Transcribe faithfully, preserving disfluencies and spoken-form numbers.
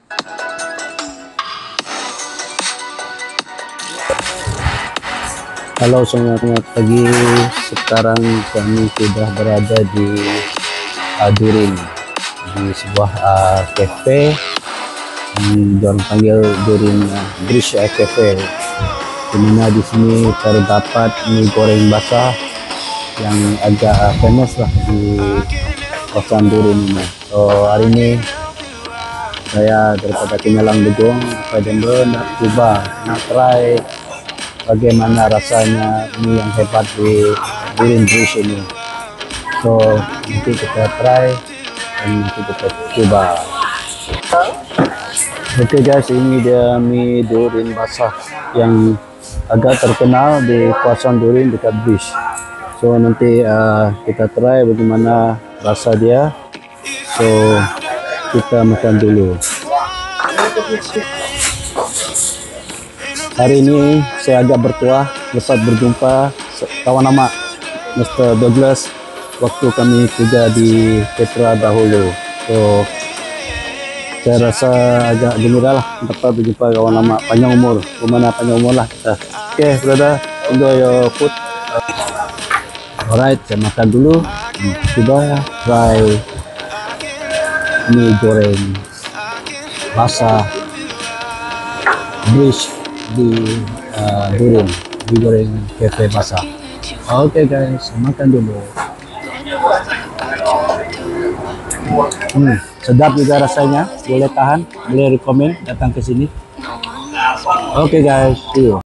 Halo semuanya, selamat pagi. Sekarang kami sudah berada di uh, Durin, di sebuah uh, cafe yang orang panggil Durin uh, Bridge Cafe. Dimana di sini terdapat mie goreng basah yang agak uh, famous lah di kawasan Durin ini. So hari ini saya daripada Kenyalang Begong, Pak Jember nak coba nak try bagaimana rasanya mie yang hebat di Durin Bridge ini. So nanti kita try dan nanti kita coba. Oke okay guys, ini dia mie Durin basah yang agak terkenal di kawasan Durin dekat bridge. So nanti uh, kita try bagaimana rasa dia. So kita makan dulu. Hari ini saya agak bertuah lepas berjumpa kawan lama Mister Douglas waktu kami kerja di Petra dahulu. So saya rasa agak gembira lah dapat berjumpa kawan lama panjang umur. Kemana panjang umur lah kita. Oke okay, brother, enjoy your food. Alright, saya makan dulu. Coba try mie goreng basah bridge di uh, Durin, mie goreng cafe basah. Oke okay guys, makan dulu. Hmm, sedap juga rasanya, boleh tahan, boleh rekomen datang ke sini. Oke okay guys, see you.